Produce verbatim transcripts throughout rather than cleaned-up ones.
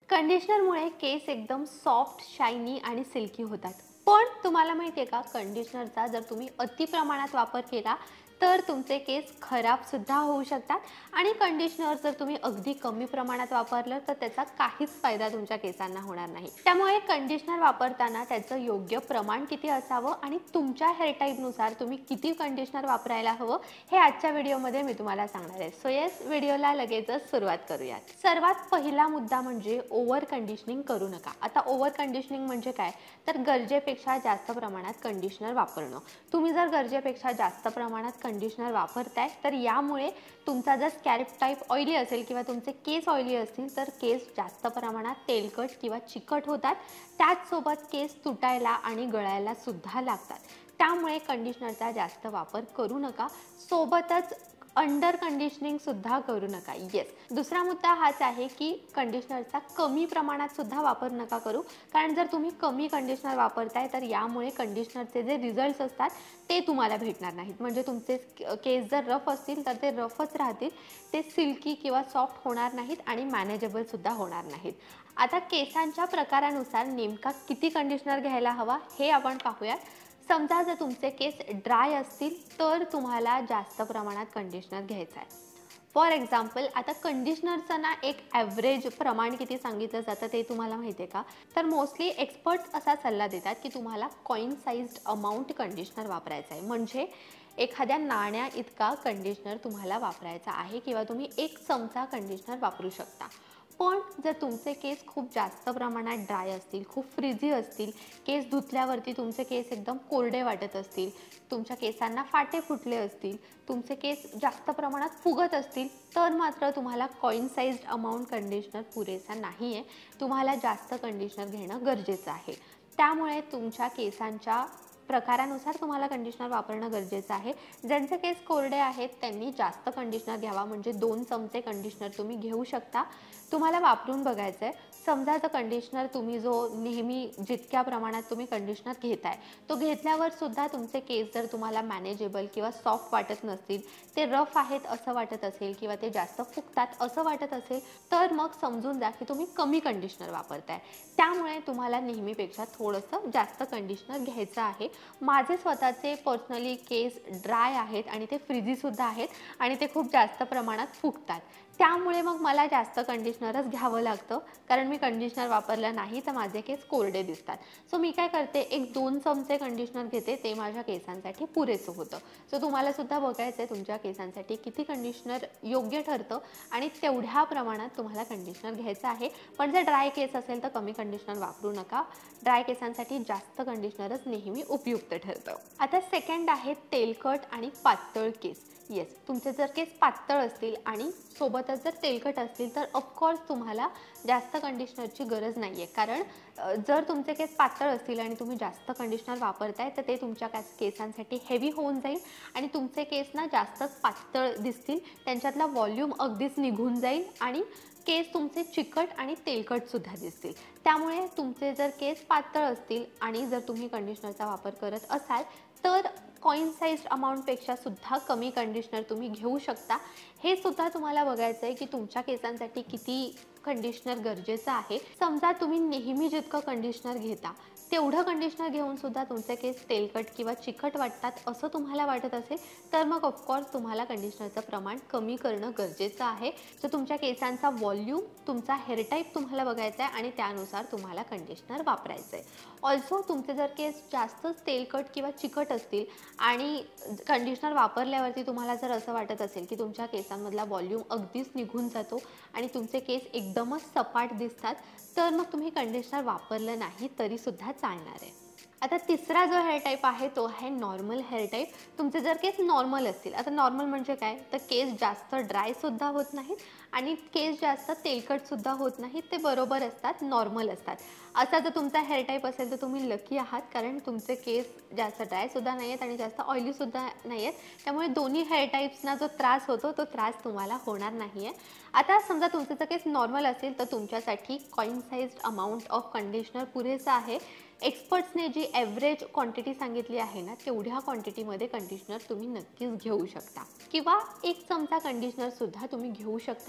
कंडिशनरमुळे केस एकदम soft, shiny आणि silkie होतात. पण तुम्हाला माहिती आहे का, कंडिशनरचा जर तुम्ही अति प्रमाणात वापर केला तर तुमचे केस खराब सुद्धा होऊ शकतात आणि कंडिशनर जर तुम्ही अगदी कमी प्रमाणात वापरलं तर त्याचा काहीच फायदा तुमच्या केसांना होणार नाही. त्यामुळे कंडिशनर वापरताना त्याचं योग्य प्रमाण किती असावं आणि तुमच्या हेअर टाईपनुसार तुम्ही किती कंडिशनर वापरायला हवं हे आजच्या व्हिडिओमध्ये मी तुम्हाला सांगणार आहे. सो येस, व्हिडिओला लगेचच सुरुवात करूयात. सर्वात पहिला मुद्दा म्हणजे ओव्हर कंडिशनिंग करू नका. आता ओव्हर कंडिशनिंग म्हणजे काय, तर गरजेपेक्षा जास्त प्रमाणात कंडिशनर वापरणं. तुम्ही जर गरजेपेक्षा जास्त प्रमाणात कंडिशनर वापरताय तर यामुळे तुमचा जर स्कॅल्प टाईप ऑइली असेल किंवा तुमचे केस ऑइली असतील तर केस जास्त प्रमाणात तेलकट किंवा चिकट होतात. त्याचसोबत केस तुटायला आणि गळायला सुद्धा लागतात. त्यामुळे कंडिशनरचा जास्त वापर करू नका. सोबतच अंडर कंडिशनिंग सुद्धा करू नका. येस, दुसरा मुद्दा हाच आहे की कंडिशनरचा कमी प्रमाणात सुद्धा वापर नका करू. कारण जर तुम्ही कमी कंडिशनर वापरताय तर यामुळे कंडिशनरचे जे रिझल्ट्स असतात ते तुम्हाला भेटणार नाहीत. म्हणजे तुमचे केस जर रफ असतील तर ते रफच राहतील, ते सिल्की किंवा सॉफ्ट होणार नाहीत आणि मॅनेजेबल सुद्धा होणार नाहीत. आता केसांच्या प्रकारानुसार नेमका किती कंडिशनर घ्यायला हवा हे आपण पाहूयात. समजा जर तुमचे केस ड्राय असतील तर तुम्हाला जास्त प्रमाणात कंडिशनर घ्यायचं आहे. फॉर एक्झाम्पल, आता कंडिशनरचं ना एक ॲव्हरेज प्रमाण किती सांगितलं जातं ते तुम्हाला माहिती आहे का, तर मोस्टली एक्सपर्ट्स असा सल्ला देतात की तुम्हाला कॉइन साइज्ड अमाऊंट कंडिशनर वापरायचं आहे. म्हणजे एखाद्या नाण्या इतका कंडिशनर तुम्हाला वापरायचा आहे किंवा तुम्ही एक चमचा कंडिशनर वापरू शकता. पण जर तुमचे केस खूप जास्त प्रमाणात ड्राय असतील, खूप फ्रिझी असतील, केस धुतल्यावरती तुमचे केस एकदम कोरडे वाटत असतील, तुमच्या केसांना फाटे फुटले असतील, तुमचे केस जास्त प्रमाणात फुगत असतील तर मात्र तुम्हाला कॉइन साइज्ड अमाऊंट कंडिशनर पुरेसा नाही आहे. तुम्हाला जास्त कंडिशनर घेणं गरजेचं आहे. त्यामुळे तुमच्या केसांच्या प्रकारानुसार तुम्हाला कंडिशनर वापरणं गरजेचं आहे. ज्यांचे केस कोरडे आहेत त्यांनी जास्त कंडिशनर घ्यावा. म्हणजे दोन चमचे कंडिशनर तुम्ही घेऊ शकता. तुम्हाला वापरून बघायचं आहे. समजा जर कंडिशनर तुम्ही जो नेहमी जितक्या प्रमाणात तुम्ही कंडिशनर घेताय तो घेतल्यावर सुद्धा तुमचे केस जर तुम्हाला मॅनेजेबल किंवा सॉफ्ट वाटत नसतील, ते रफ आहेत असं वाटत असेल किंवा ते जास्त फुगतात असं वाटत असेल तर मग समजून जा की तुम्ही कमी कंडिशनर वापरताय. त्यामुळे तुम्हाला नेहमीपेक्षा थोडंसं जास्त कंडिशनर घ्यायचं आहे. माझे स्वतःचे पर्सनली केस ड्राय आहेत आणि ते फ्रिझीसुद्धा आहेत आणि ते खूप जास्त प्रमाणात फुगतात. त्यामुळे मग मला जास्त कंडिशनरच घ्यावं लागतं, कारण मी कंडिशनर वापरलं नाही तर माझे केस कोरडे दिसतात. सो मी काय करते, एक दोन चमचे कंडिशनर घेते, ते माझ्या केसांसाठी पुरेसं होतं. सो तुम्हाला सुद्धा बघायचं आहे तुमच्या केसांसाठी किती कंडिशनर योग्य ठरतं आणि तेवढ्या प्रमाणात तुम्हाला कंडिशनर घ्यायचं आहे. पण जर ड्राय केस असेल तर कमी कंडिशनर वापरू नका. ड्राय केसांसाठी जास्त कंडिशनरच नेहमी उपयुक्त ठरतं. आता सेकंड आहे तेलकट आणि पातळ केस. येस, तुमचे जर केस पातळ असतील आणि सोबतच जर तेलकट असतील तर ऑफकोर्स तुम्हाला जास्त कंडिशनरची गरज नाही आहे. कारण जर तुमचे केस पातळ असतील आणि तुम्ही जास्त कंडिशनर वापरताय तर ते तुमच्या केसांसाठी हेवी होऊन जाईल आणि तुमचे केस ना जास्तच पातळ दिसतील, त्यांच्यातला व्हॉल्यूम अगदीच निघून जाईल आणि केस तुमचे चिकट आणि तेलकटसुद्धा दिसतील. त्यामुळे तुमचे जर केस पातळ असतील आणि जर तुम्ही कंडिशनरचा वापर करत असाल तर कॉइन साइज्ड अमाऊंटपेक्षा सुद्धा कमी कंडिशनर तुम्ही घेऊ शकता. हे सुद्धा तुम्हाला बघायचं आहे की तुमच्या केसांसाठी किती कंडिशनर गरजेचं आहे. समजा तुम्ही नेहमी जितकं कंडिशनर घेता तेवढं कंडिशनर घेऊन सुद्धा तुमचे केस तेलकट किंवा चिकट वाटतात असं तुम्हाला वाटत असेल तर मग ऑफकोर्स तुम्हाला कंडिशनरचं प्रमाण कमी करणं गरजेचं आहे. तर तुमच्या केसांचा व्हॉल्यूम, तुमचा हेअर टाईप तुम्हाला बघायचा आहे आणि त्यानुसार तुम्हाला कंडिशनर वापरायचं आहे. ऑल्सो तुमचे जर केस जास्तच तेलकट किंवा चिकट असतील आणि कंडिशनर वापरल्यावरती तुम्हाला जर असं वाटत असेल की तुमच्या केसांमधला व्हॉल्यूम अगदीच निघून जातो आणि तुमचे केस एकदमच सपाट दिसतात तर मग तुम्ही कंडिशनर वापरलं नाही तरीसुद्धा चालणार आहे. आता तिसरा जो हेअर टाईप आहे तो आहे नॉर्मल हेअर टाईप. तुमचे जर केस नॉर्मल असतील, आता नॉर्मल म्हणजे काय, तर केस जास्त ड्रायसुद्धा होत नाहीत आणि केस जास्त तेलकटसुद्धा होत नाहीत, ते बरोबर असतात, नॉर्मल असतात. असा जर तुमचा हेअर टाईप असेल तर तुम्ही लकी आहात, कारण तुमचे केस जास्त ड्रायसुद्धा नाही आहेत आणि जास्त ऑइलीसुद्धा नाही आहेत. त्यामुळे दोन्ही हेअर टाईप्सना जो त्रास होतो तो त्रास तुम्हाला होणार नाही आहे. आता समजा तुमचे जर केस नॉर्मल असेल तर तुमच्यासाठी coin sized amount of conditioner पुरेसं आहे. एक्सपर्ट्सने जी ॲव्हरेज क्वांटिटी सांगितली आहे ना तेवढ्या क्वांटिटीमध्ये कंडिशनर तुम्ही नक्कीच घेऊ शकता किंवा एक चमचा कंडिशनर सुद्धा तुम्ही घेऊ शकता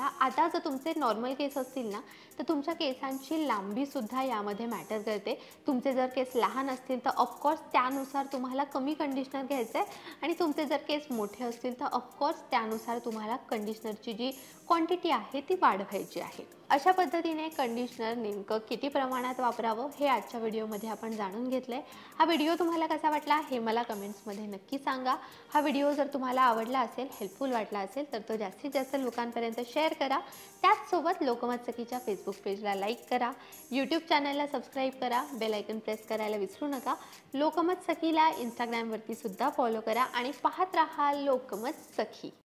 बघा, आता जर तुमचे नॉर्मल केस असतील ना, तर तुमच्या केसांची लांबीसुद्धा यामध्ये मॅटर करते. तुमचे जर केस लहान असतील तर ऑफकोर्स त्यानुसार तुम्हाला कमी कंडिशनर घ्यायचं आहे आणि तुमचे जर केस मोठे असतील तर ऑफकोर्स त्यानुसार तुम्हाला कंडिशनरची जी क्वांटिटी आहे ती वाढवायची आहे. अशा पद्धतीने कंडिशनर नेमकं किती प्रमाणात वापरावं हे आजच्या व्हिडिओमध्ये आपण जाणून घेतलं आहे. हा व्हिडिओ तुम्हाला कसा वाटला हे मला कमेंट्समध्ये नक्की सांगा. हा व्हिडिओ जर तुम्हाला आवडला असेल, हेल्पफुल वाटला असेल तर तो जास्तीत जास्त लोकांपर्यंत शेअर करा. त्याचसोबत लोकमत सखीच्या फेसबुक पेजला लाईक करा, यूट्यूब चॅनलला सबस्क्राईब करा, बेल आयकन प्रेस करायला विसरू नका. लोकमत सखीला इंस्टाग्रामवरती सुद्धा फॉलो करा आणि पाहत राहा लोकमत सखी.